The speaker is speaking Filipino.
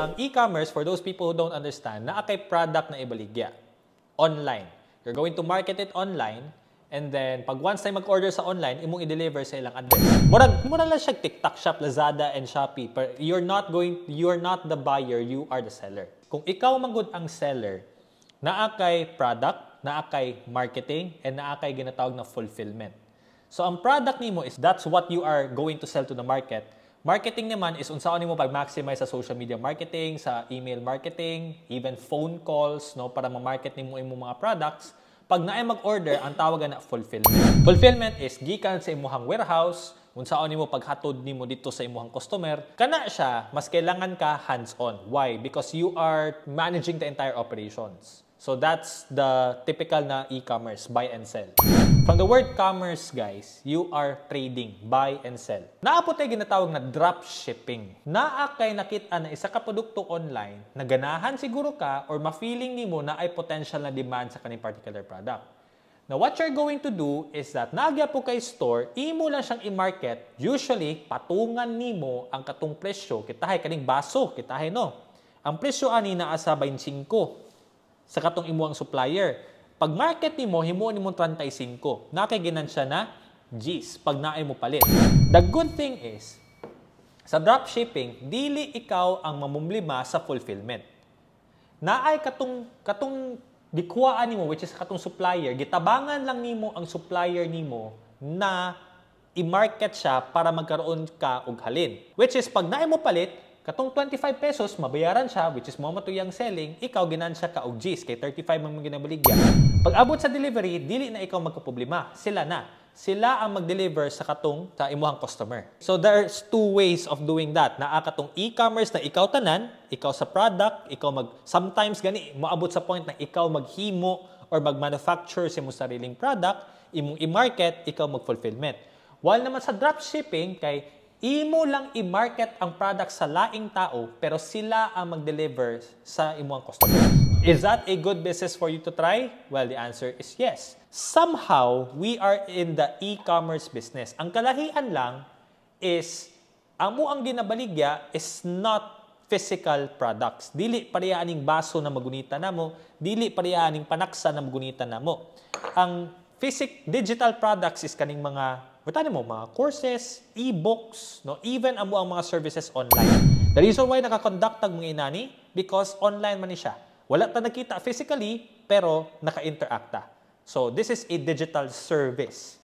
Ang e-commerce, for those people who don't understand, naa kay product na ibaligya. Online. You're going to market it online, and then, pag once na mag-order sa online, imong i-deliver sa ilang address. Murag lang siya TikTok Shop, Lazada, and Shopee. But you're not the buyer, you are the seller. Kung ikaw manggod ang seller, naa kay product, naa kay marketing, and naa kay ginatawag na fulfillment. So, ang product nimo is that's what you are going to sell to the market. Marketing naman is unsaon nimo pag-maximize sa social media marketing, sa email marketing, even phone calls, no, para ma-market nimo imong mga products. Pag naay mag-order, ang tawagan na fulfillment. Fulfillment is gikan sa imong warehouse, unsaon nimo paghatod nimo dito sa imong customer. Kana siya, mas kailangan ka hands-on. Why? Because you are managing the entire operations. So that's the typical na e-commerce, buy and sell. From the word commerce, guys, you are trading, buy and sell. Naapot ay ginatawag na drop shipping. Naa kay nakita na isa ka produkto online na ganahan siguro ka or ma-feeling nimo na ay potential na demand sa kaning particular product. Now, what you're going to do is that nagya po kay store, imo lang siyang i-market. Usually, patungan nimo ang katong presyo. Kitahay kaning baso, kitahay no. Ang presyo ani naa sa 25 sa katong imuang supplier. Pag market nimo, himo nimo 35. Nakay ginansya na G's pag naay mo palit. The good thing is, sa dropshipping, dili ikaw ang mamumlima sa fulfillment. Naay katong gikuhaan nimo, which is katong supplier, gitabangan lang nimo ang supplier nimo na i-market siya para magkaroon ka og halin. Which is, pag naay mo palit, katong 25 pesos, mabayaran siya, which is mo matuyang selling, ikaw ginansya ka og G's, kay 35 man ginabaligya. Pag abot sa delivery, dili na ikaw magkaproblema. Sila na. Sila ang mag-deliver sa katong sa imuhang customer. So there's two ways of doing that. Naa katong e-commerce na ikaw tanan, ikaw sa product, sometimes gani, maabot sa point na ikaw maghimo or mag-manufacture sa imong sariling product, imong i-market, ikaw mag-fulfillment. While naman sa dropshipping, kay imo lang i-market ang product sa laing tao, pero sila ang mag-deliver sa imuang customer. Is that a good business for you to try? Well, the answer is yes. Somehow, we are in the e-commerce business. Ang kalahian lang is, amo ang ginabaligya is not physical products. Dili pareha aning baso na magunita namo, dili pareha aning panaksa na magunita namo. Ang digital products is kaning mga mga courses, e-books, no? Even ang mga services online. The reason why nakakonduct ang mga inani, because online man ni siya. Wala ta nakita physically, pero naka-interact ta. So, this is a digital service.